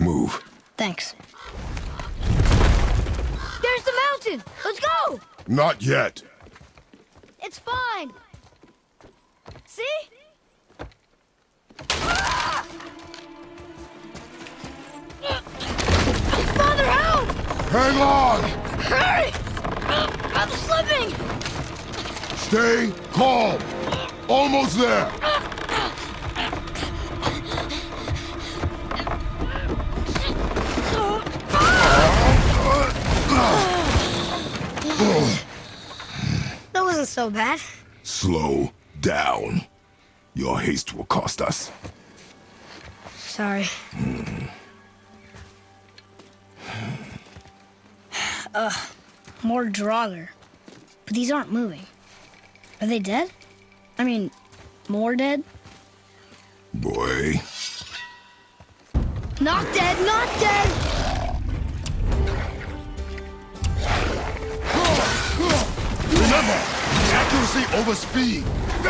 Move. Thanks. There's the mountain! Let's go! Not yet. It's fine. See? Ah! Father, help! Hang on! Hurry! I'm slipping! Stay calm. Almost there. That wasn't so bad. Slow down. Your haste will cost us. Sorry. More Draugr. But these aren't moving. Are they dead? I mean, more dead? Boy. Not dead, not dead! Remember, accuracy over speed.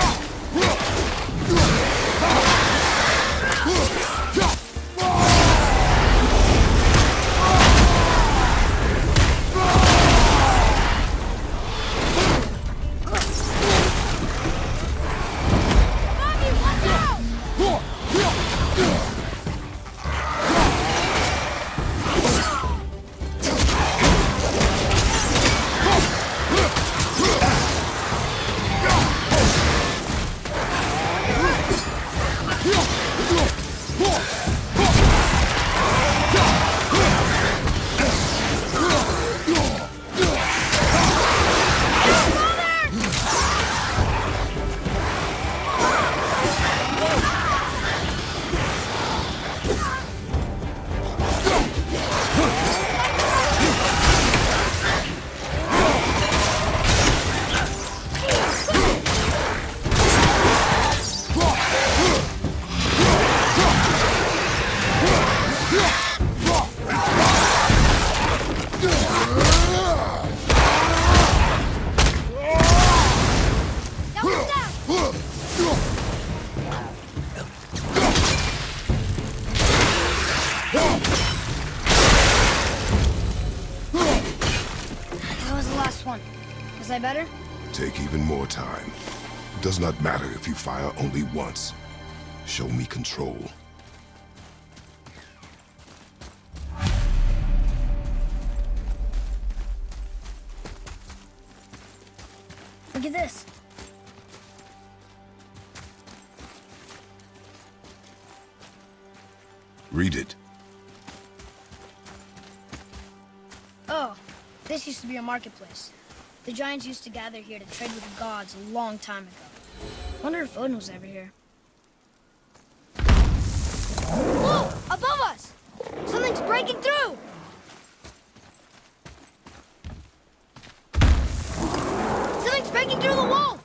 That was the last one. Was I better? Take even more time. It does not matter if you fire only once. Show me control. Look at this. Read it. Oh, this used to be a marketplace. The giants used to gather here to trade with the gods a long time ago. Wonder if Odin was ever here. Whoa! Above us! Something's breaking through! Something's breaking through the wall!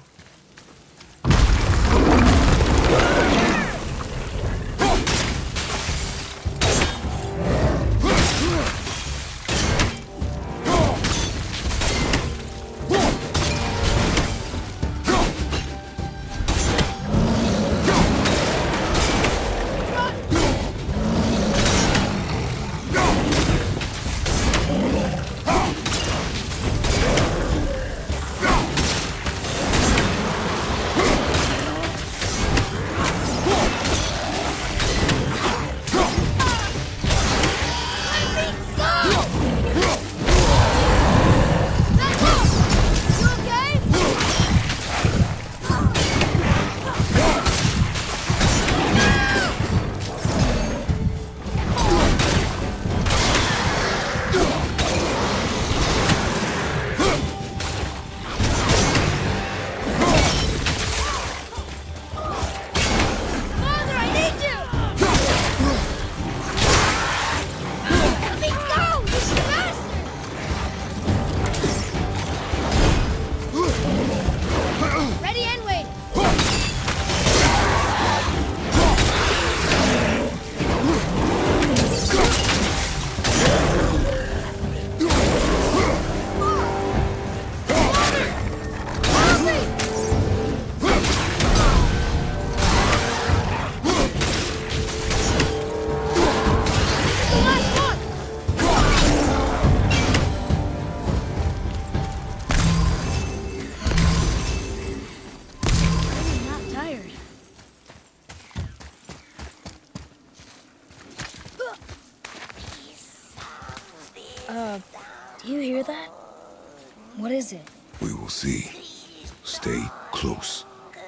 Do you hear that? What is it? We will see. Stay close.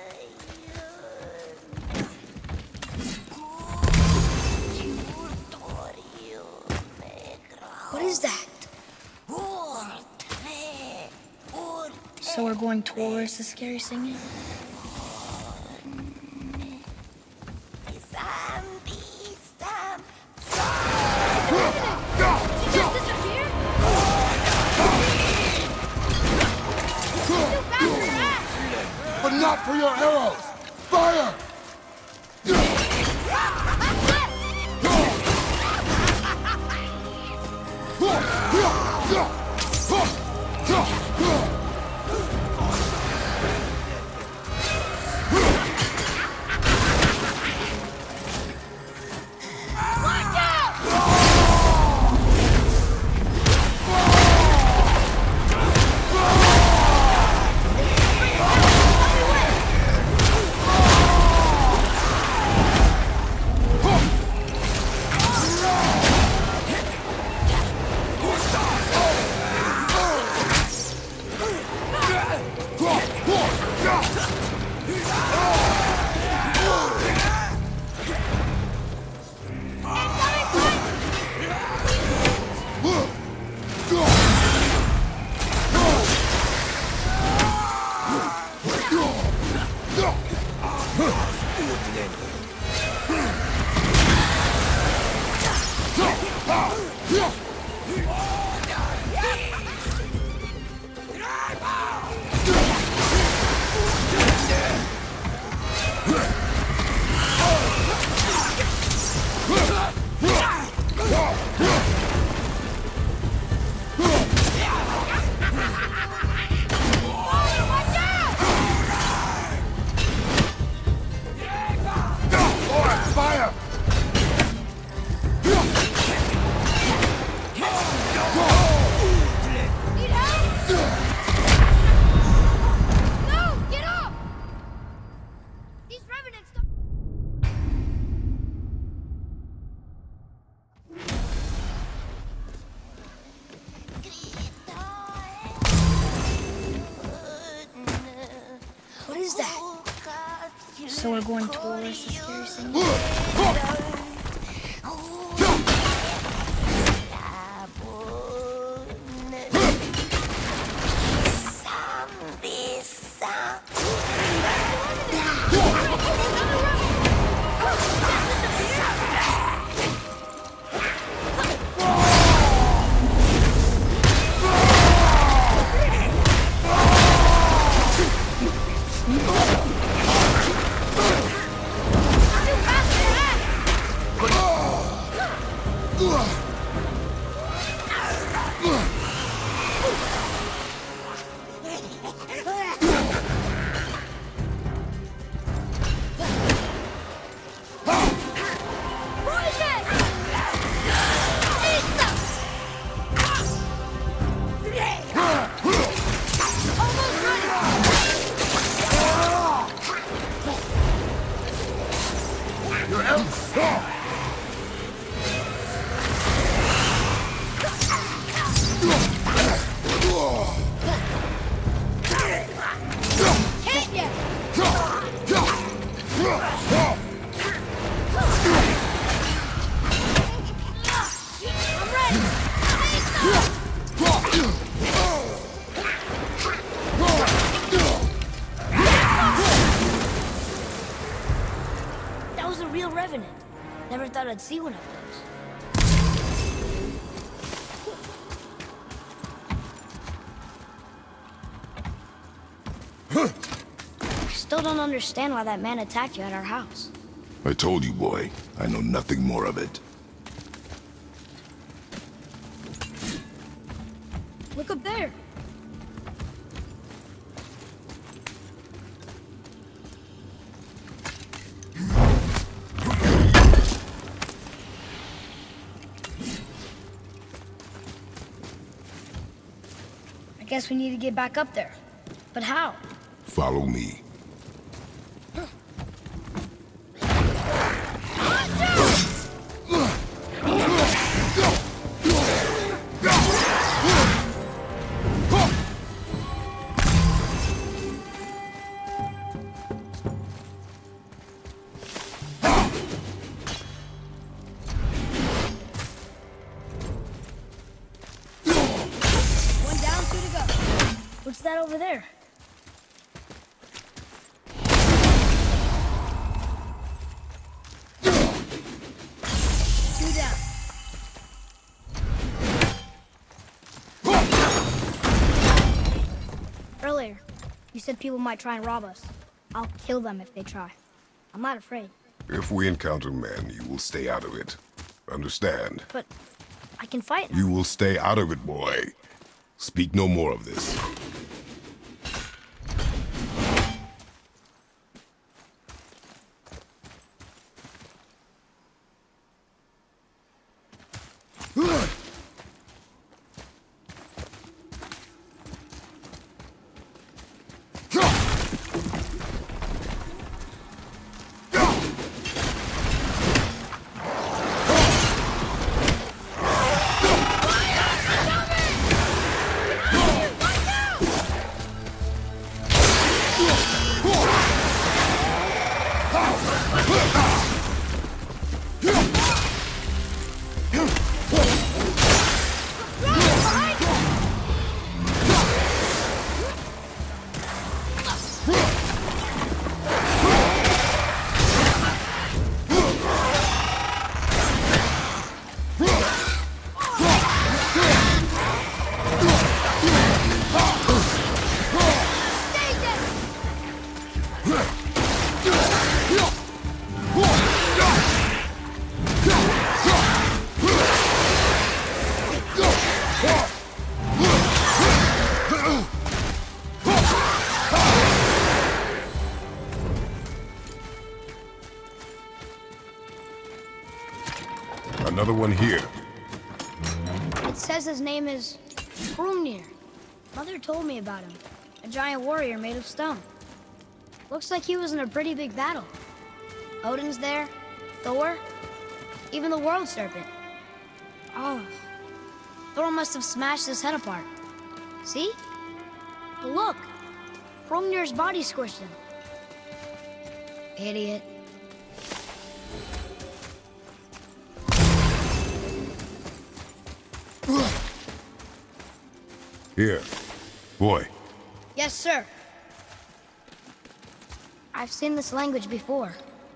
What is that? So we're going towards the scary singing? But not for your arrows! Fire! So we're going towards the scary singing? Never thought I'd see one of those. I still don't understand why that man attacked you at our house. I told you, boy. I know nothing more of it. Look up there. I guess we need to get back up there. But how? Follow me. over there. Two down. Earlier, you said people might try and rob us. I'll kill them if they try. I'm not afraid. If we encounter men, you will stay out of it. Understand? But I can fight now. You will stay out of it, boy. Speak no more of this. Another one here. It says his name is Hrungnir. Mother told me about him. A giant warrior made of stone. Looks like he was in a pretty big battle. Odin's there, Thor, even the World Serpent. Oh, Thor must have smashed his head apart. See? But look, Hrungnir's body squished him. Idiot. Here. Boy. Yes, sir. I've seen this language before.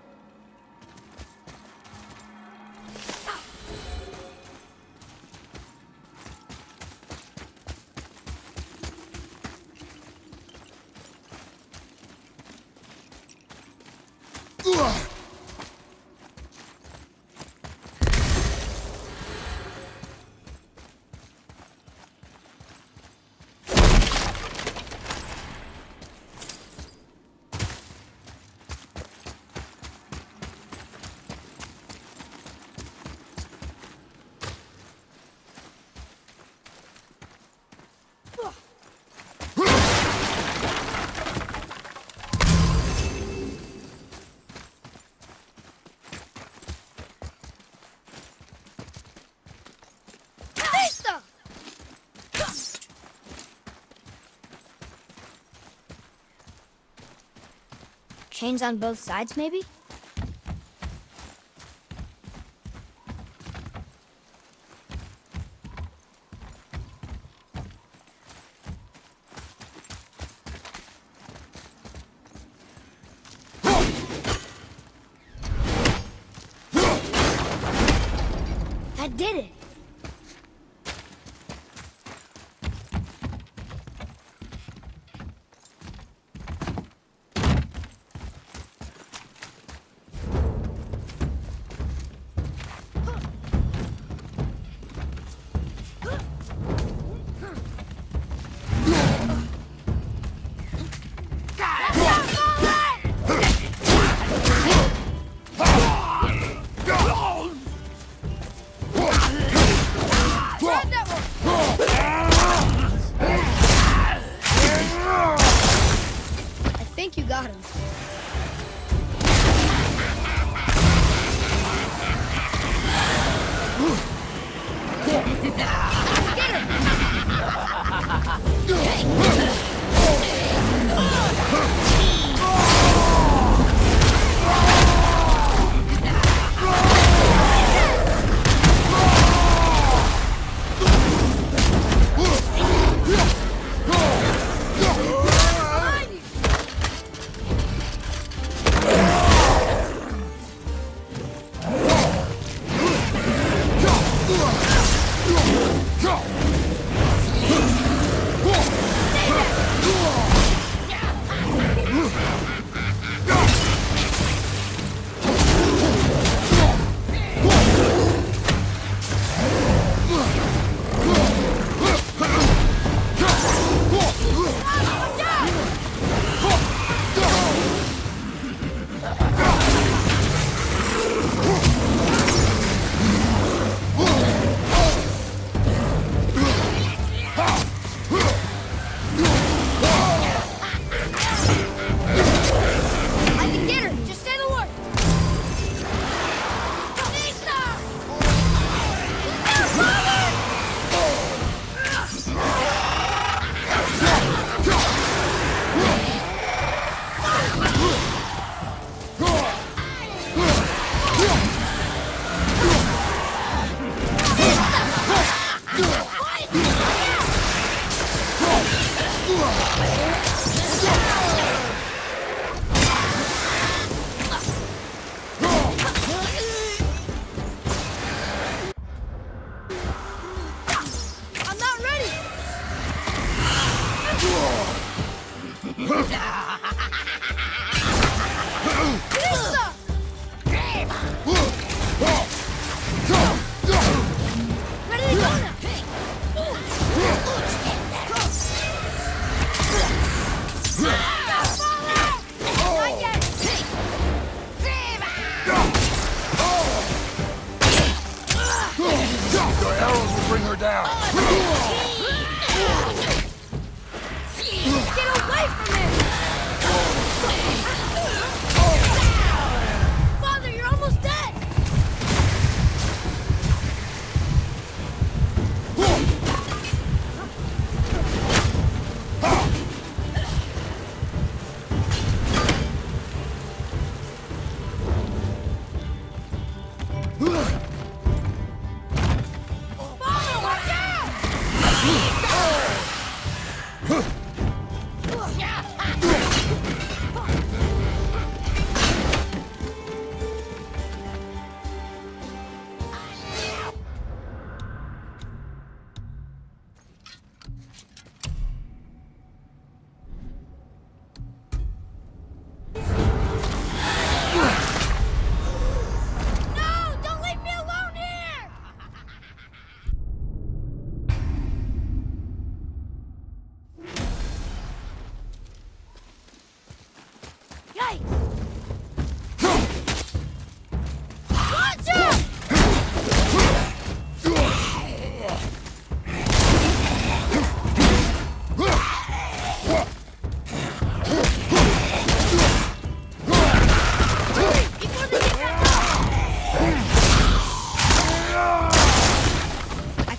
Chains on both sides, maybe? That did it!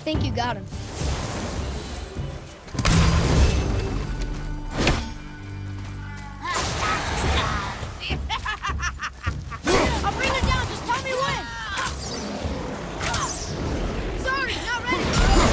think you got him. I'll bring it down, just tell me when! Sorry, not ready!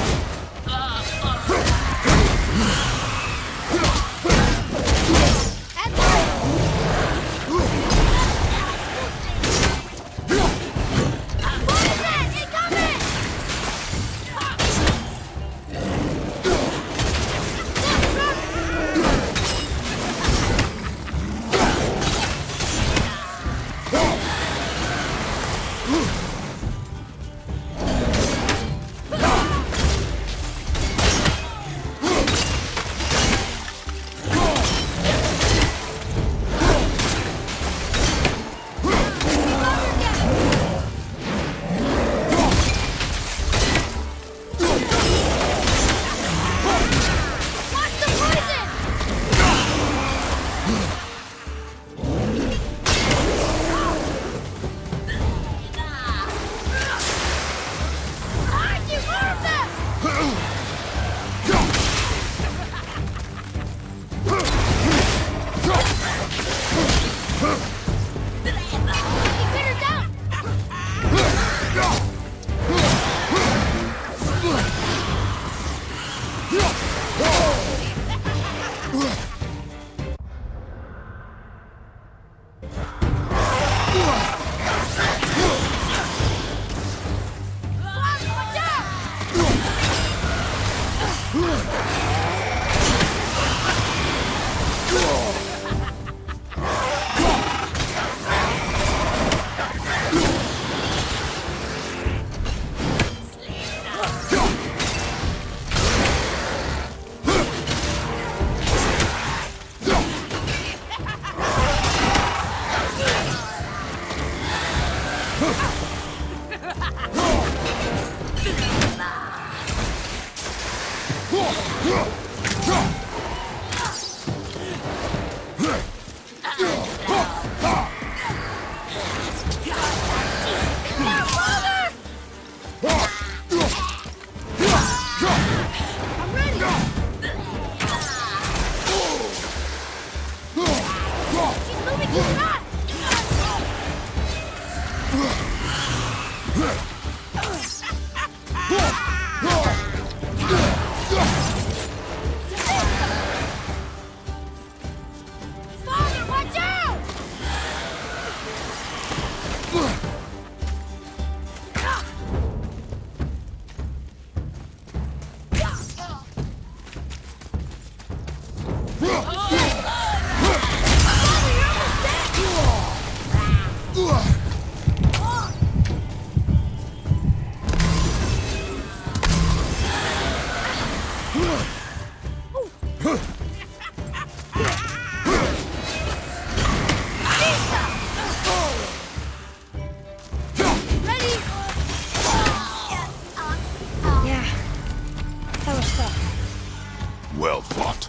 Well fought.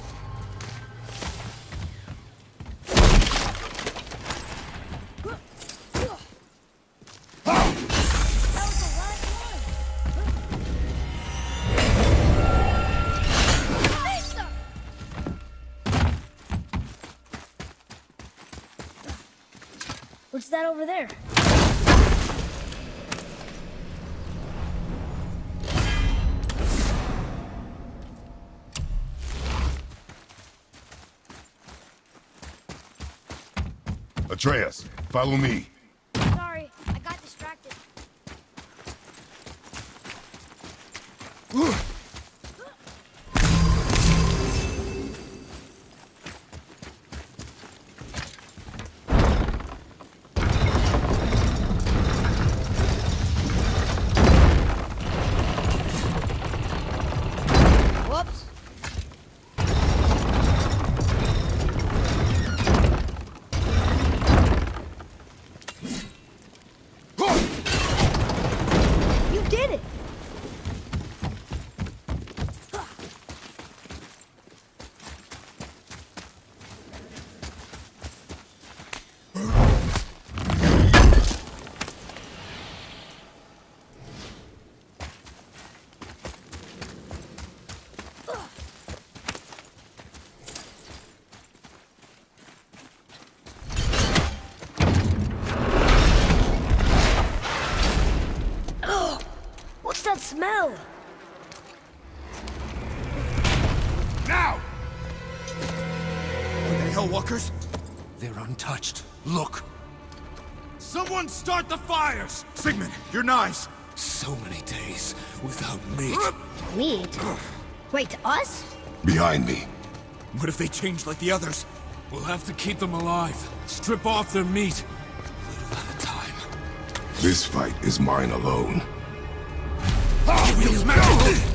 What's that over there? Atreus, follow me. Sorry, I got distracted. Whoops. smell! Now! Are they Hellwalkers? They're untouched. Look! Someone start the fires! Sigmund, your knives! So many days without meat. Meat? Wait, us? Behind me. What if they change like the others? We'll have to keep them alive. Strip off their meat. Little at a time. This fight is mine alone. We'll smash it!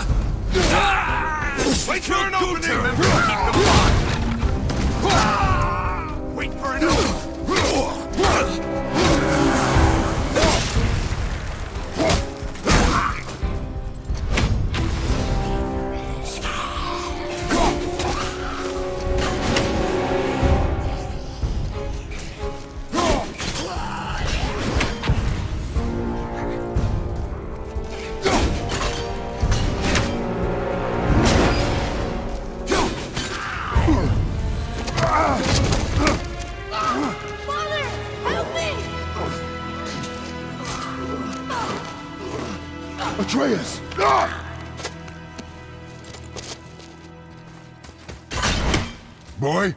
Wait for an opening! Wait for an opening! Atreus! Boy?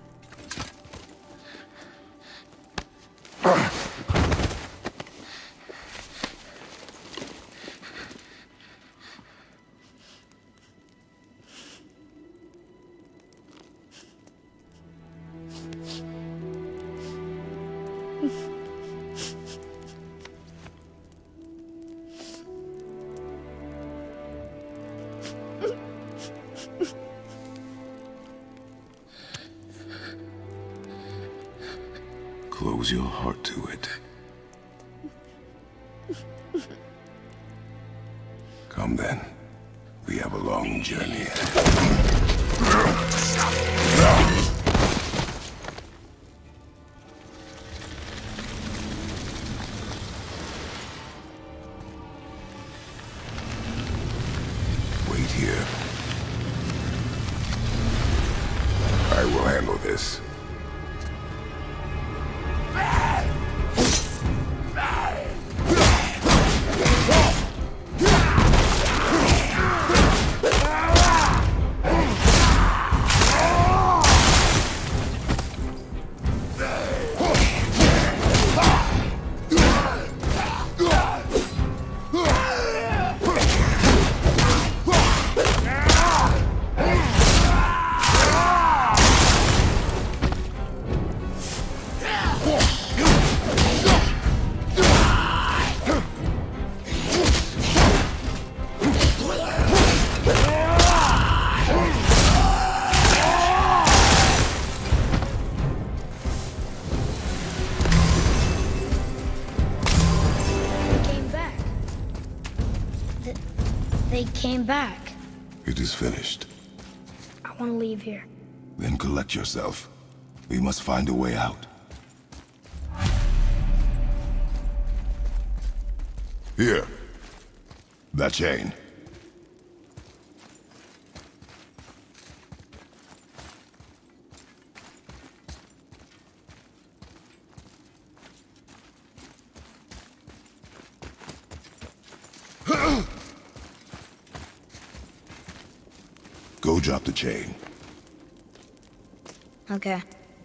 Close your heart to it. Come then. We have a long journey ahead. Wait here. I will handle this. They came back. It is finished. I want to leave here. Then collect yourself. We must find a way out. Here. That chain. Go drop the chain. Okay.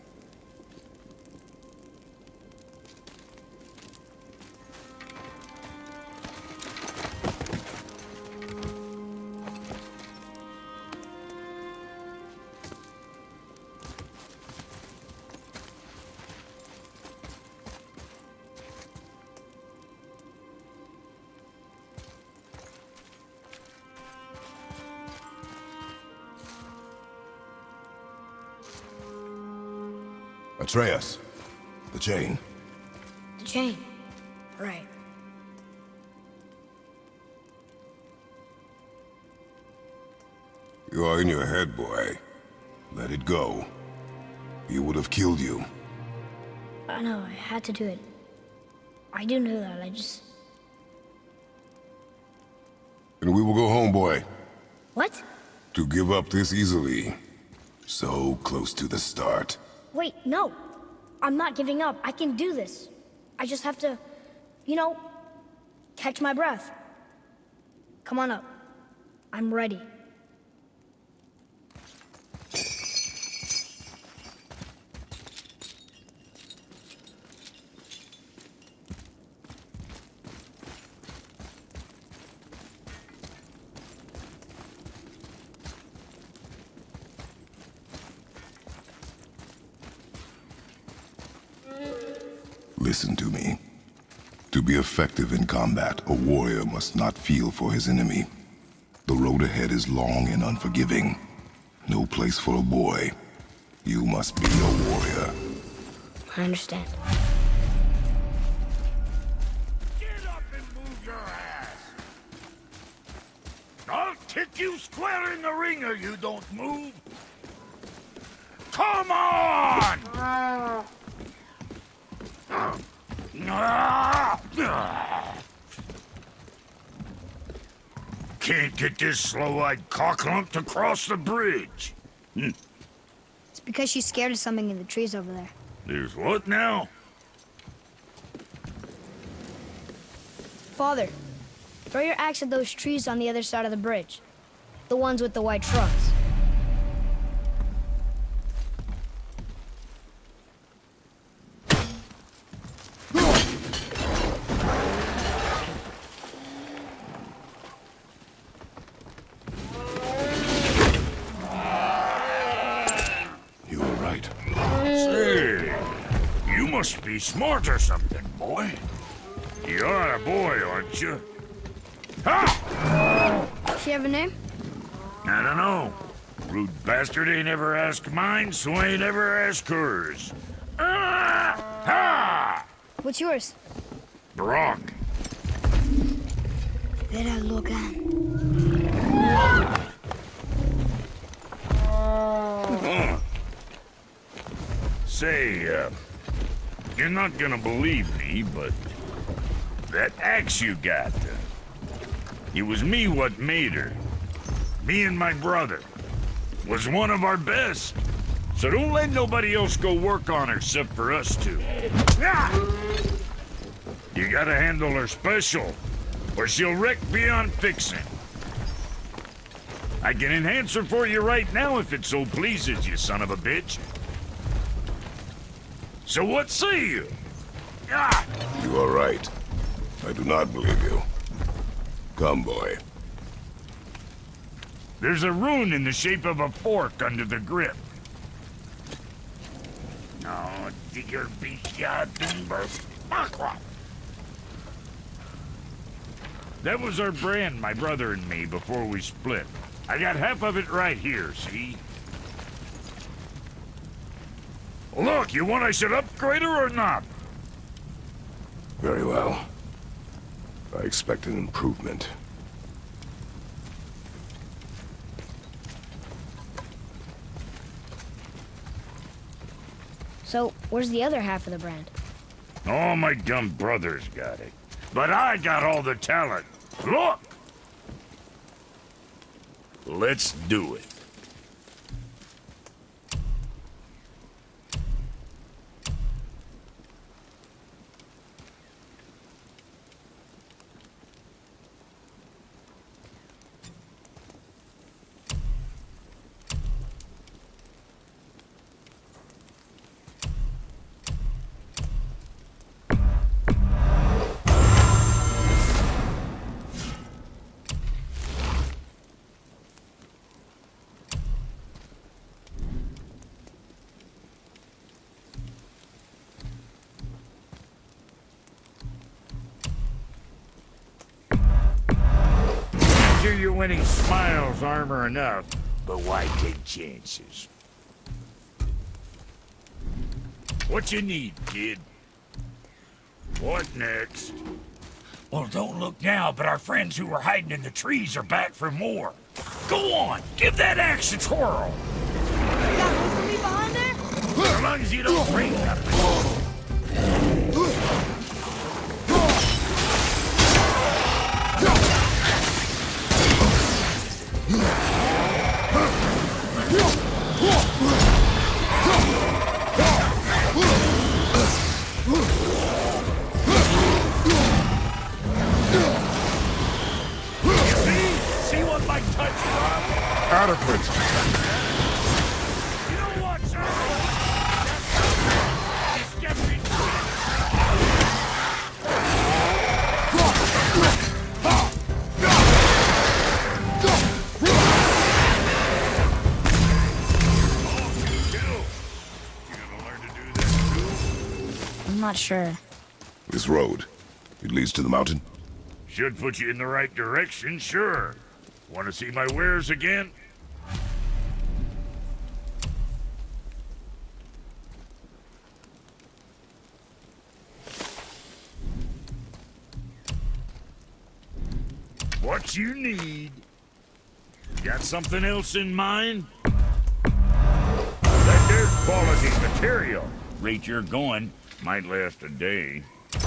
Atreus. The chain. The chain. Right. You are in your head, boy. Let it go. He would have killed you. I know, I had to do it. I do know that, And we will go home, boy. What? To give up this easily. So close to the start. Wait, no. I'm not giving up. I can do this. I just have to, catch my breath. Come on up. I'm ready. Listen to me. To be effective in combat, a warrior must not feel for his enemy. The road ahead is long and unforgiving. No place for a boy. You must be a warrior. I understand. Get up and move your ass! I'll kick you square in the ringer, you don't move! Come on! Can't get this slow-eyed cocklump to cross the bridge. It's because she's scared of something in the trees over there. There's what now? Father, throw your axe at those trees on the other side of the bridge. The ones with the white trunks. Must be smart or something, boy. You're a boy, aren't you? Ha! Does she have a name? I don't know. Rude bastard ain't ever asked mine, so ain't ever asked hers. Ha! What's yours? Brock. Vera Logan. Say, you're not gonna believe me, but that axe you got, it was me what made her. Me and my brother. Was one of our best. So don't let nobody else go work on her except for us two. You gotta handle her special, or she'll wreck beyond fixing. I can enhance her for you right now if it so pleases you, son of a bitch. So what say you? You are right. I do not believe you. Come, boy. There's a rune in the shape of a fork under the grip. Oh, digger That was our brand, my brother and me, before we split. I got half of it right here, see? Look, you want I should upgrade her or not? Very well. I expect an improvement. So, where's the other half of the brand? All my dumb brothers got it. But I got all the talent. Look! Let's do it. You're winning smiles armor enough, but why take chances? What you need, kid? What next? Well, don't look now, but our friends who were hiding in the trees are back for more. Go on, give that axe a twirl. You got room for me behind there? As long as you don't break nothing. Adequate. You know what, sir? Just get me. I'm not sure. This road, it leads to the mountain? Should put you in the right direction, sure. Want to see my wares again? What you need. Got something else in mind? That there's quality material. Rate you're going, might last a day.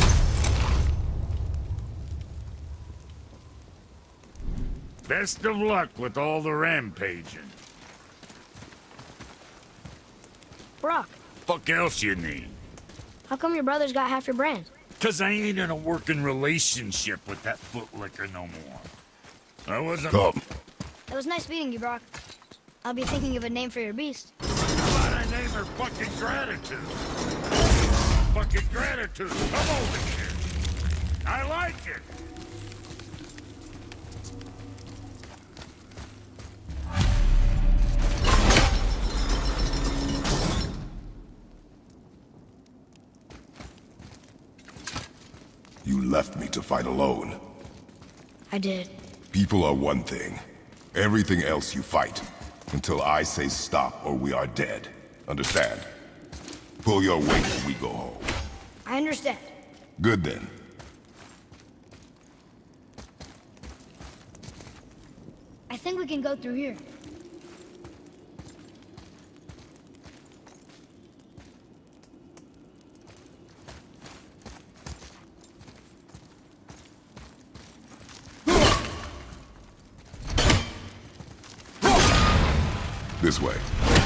Best of luck with all the rampaging. Brock, Fuck else you need? how come your brother's got half your brand? 'Cause I ain't in a working relationship with that footlicker no more. I wasn't... Come. It was nice meeting you, Brock. I'll be thinking of a name for your beast. How about I name her fucking Gratitude? Fucking Gratitude, come over here. I like it. You left me to fight alone. I did. People are one thing. Everything else you fight. Until I say stop or we are dead. Understand? Pull your weight when we go home. I understand. Good then. I think we can go through here. This way.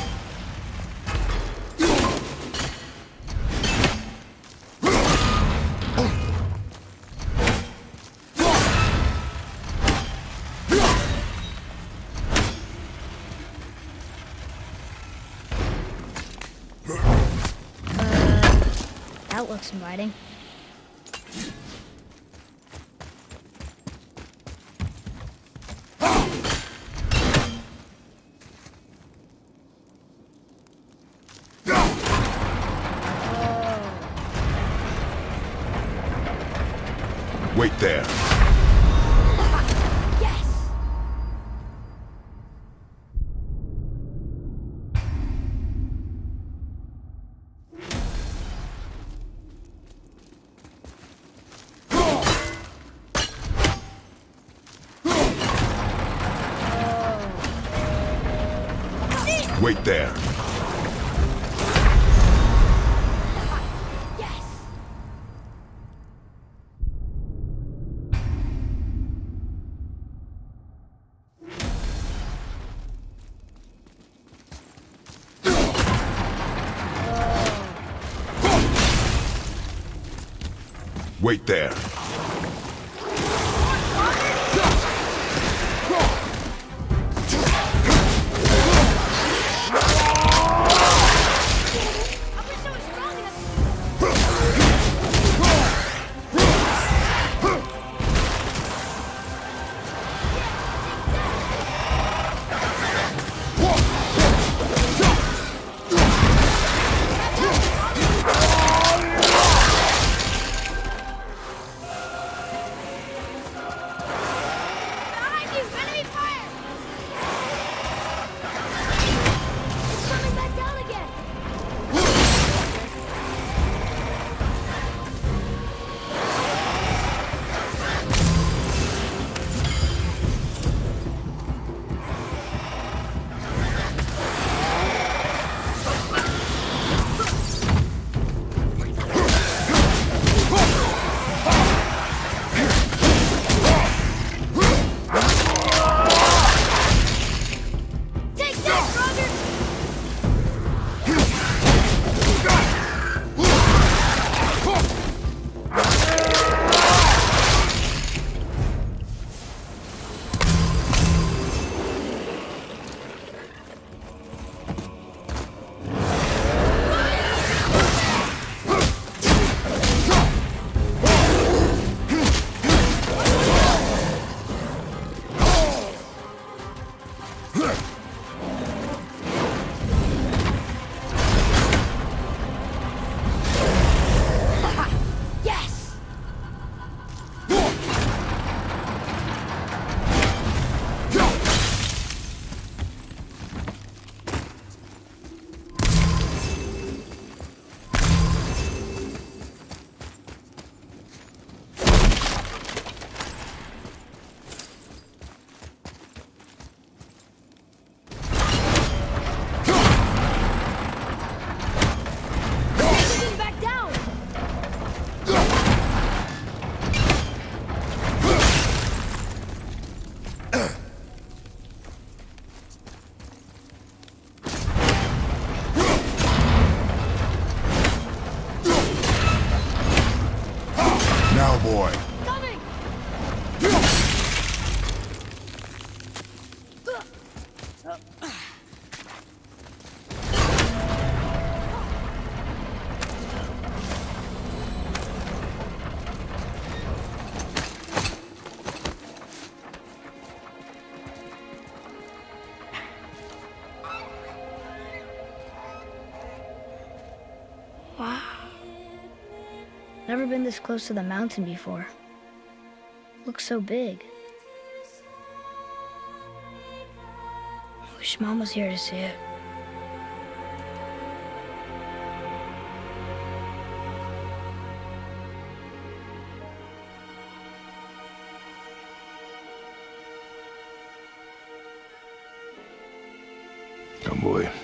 That looks inviting. Wait there. Yes! Wait there. Yes! Wait there. cowboy. Coming! Wow. Never been this close to the mountain before. Looks so big. Wish Mom was here to see it. Come, boy.